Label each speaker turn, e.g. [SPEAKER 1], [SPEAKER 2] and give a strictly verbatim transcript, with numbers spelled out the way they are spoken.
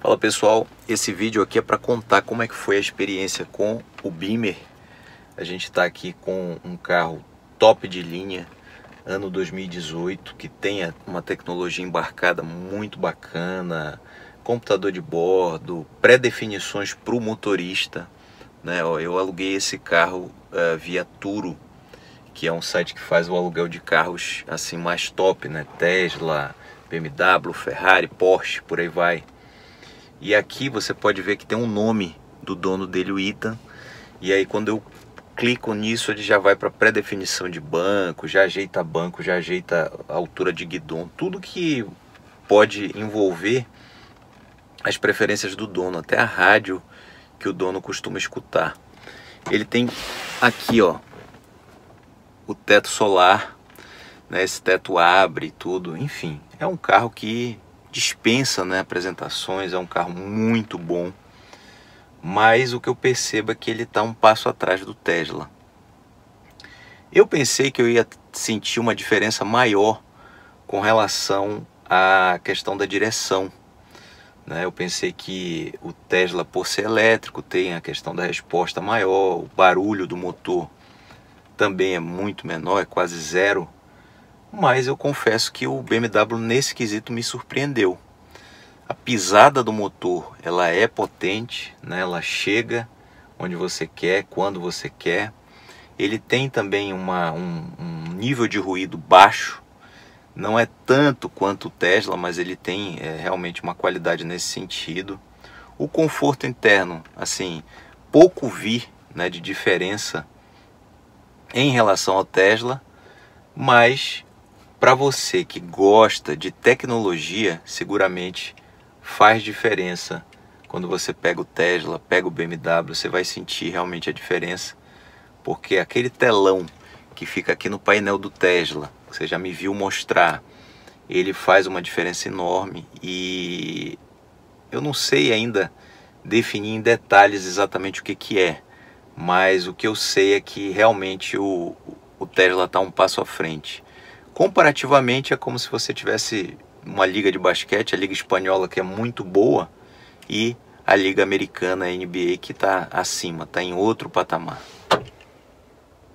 [SPEAKER 1] Fala pessoal, esse vídeo aqui é para contar como é que foi a experiência com o Beamer. A gente está aqui com um carro top de linha, ano dois mil e dezoito, que tem uma tecnologia embarcada muito bacana, computador de bordo, pré-definições para o motorista, né? Eu aluguei esse carro uh, via Turo, que é um site que faz o aluguel de carros assim mais top, né? Tesla, B M W, Ferrari, Porsche, por aí vai. E aqui você pode ver que tem um nome do dono dele, o Ethan. E aí quando eu clico nisso, ele já vai para pré-definição de banco, já ajeita banco, já ajeita a altura de guidão, tudo que pode envolver as preferências do dono, até a rádio que o dono costuma escutar. Ele tem aqui, ó, o teto solar, né? Esse teto abre tudo, enfim, é um carro que dispensa, né, apresentações, é um carro muito bom, mas o que eu percebo é que ele está um passo atrás do Tesla. Eu pensei que eu ia sentir uma diferença maior com relação à questão da direção, né? Eu pensei que o Tesla, por ser elétrico, tem a questão da resposta maior, o barulho do motor também é muito menor, é quase zero. Mas eu confesso que o B M W nesse quesito me surpreendeu. A pisada do motor, ela é potente, né? Ela chega onde você quer, quando você quer. Ele tem também uma, um, um nível de ruído baixo. Não é tanto quanto o Tesla, mas ele tem é, realmente uma qualidade nesse sentido. O conforto interno, assim, pouco vi, né, de diferença em relação ao Tesla, mas para você que gosta de tecnologia, seguramente faz diferença. Quando você pega o Tesla, pega o B M W, você vai sentir realmente a diferença, porque aquele telão que fica aqui no painel do Tesla, você já me viu mostrar, ele faz uma diferença enorme. E eu não sei ainda definir em detalhes exatamente o que que é, mas o que eu sei é que realmente o, o Tesla está um passo à frente. Comparativamente é como se você tivesse uma liga de basquete, a liga espanhola, que é muito boa, e a liga americana, a N B A, que está acima, está em outro patamar.